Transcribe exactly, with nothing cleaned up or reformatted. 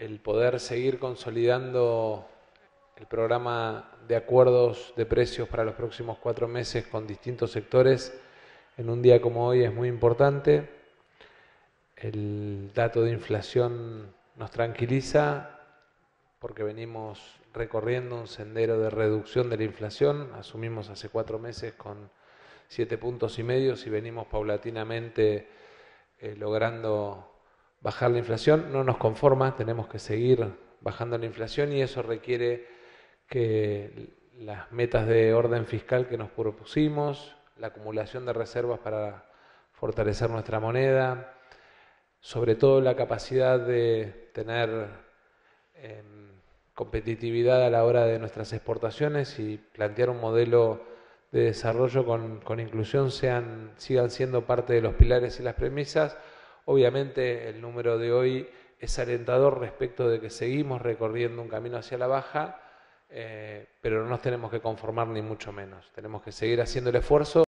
el poder seguir consolidando el programa de acuerdos de precios para los próximos cuatro meses con distintos sectores en un día como hoy es muy importante. El dato de inflación nos tranquiliza porque venimos recorriendo un sendero de reducción de la inflación. Asumimos hace cuatro meses con siete puntos y medios y venimos paulatinamente eh, logrando bajar la inflación. No nos conforma, tenemos que seguir bajando la inflación y eso requiere que las metas de orden fiscal que nos propusimos, la acumulación de reservas para fortalecer nuestra moneda, sobre todo la capacidad de tener eh, competitividad a la hora de nuestras exportaciones y plantear un modelo de desarrollo con, con inclusión sean, sigan siendo parte de los pilares y las premisas. Obviamente el número de hoy es alentador respecto de que seguimos recorriendo un camino hacia la baja, eh, pero no nos tenemos que conformar ni mucho menos. Tenemos que seguir haciendo el esfuerzo